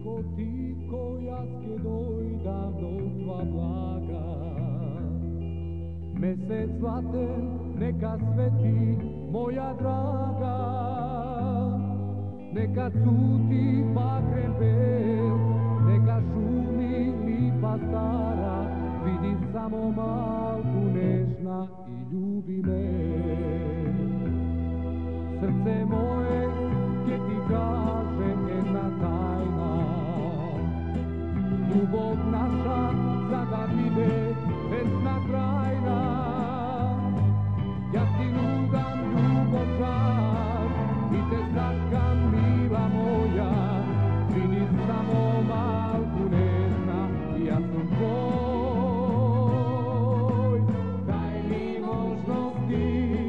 tiho, jaske dojdam do tva blaga. Mesec zlaten, neka sveti moja draga, neka cuti bakren bel, neka šumi lipa stara, vidi samo malku nežna i ljubi me. Srce moje gdje ti kaže jedna tajna, ljubov naša sada vide vesna trajna. Ja ti nudam ljubav čar i te satkam mila moja, vidi samo malku nežna i ja sam tvoj. Daj mi možnosti,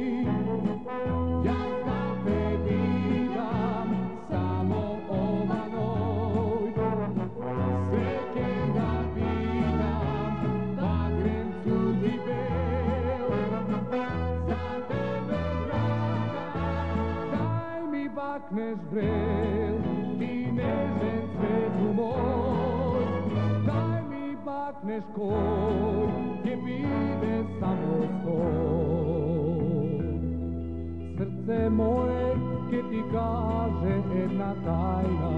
ja da te vidam samo ova noć. Srećen da vidam bakren sudi bel, za tebe draga, daj mi bakneš vrel, ti nežen svetu moj, daj mi bakneš koj, gdje bide samo stoj. Srce moje gdje ti kaže jedna tajna,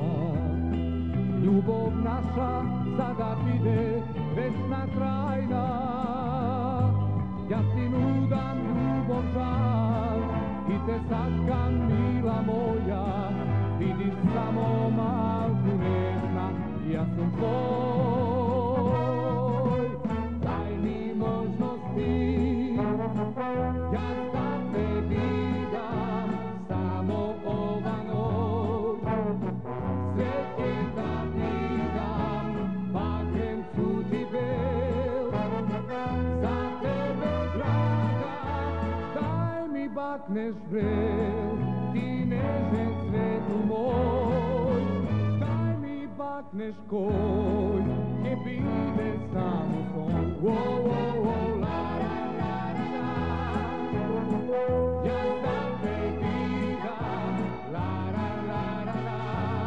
ljubov naša sada vide vesna trajna. Ja ti nudam ljubov žal i te satkam mila moja, vidiš samo malku nežna i ja sam tvoj. Daj mi možnosti, ja da te vidam samo ova noć. Srećen da vidam bakren cuti bel, za tebe draga, daj mi bakneš vrel, ti nežen svetu moj, daj mi bakneš koj, gdje bide samo tvoj. La la la la, ja da te vidam, la la la la,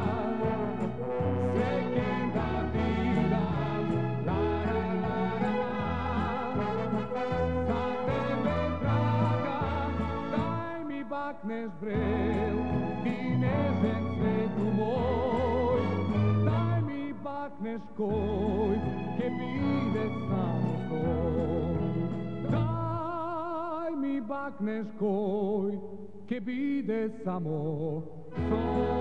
srećen da vidam, la la la la, za tebe draga, daj mi bakneš vrel, ti nežen svetu moj, daj mi bakneš koj, gdje bide samo stoj. Daj mi bakneš koj, gdje bide samo stoj.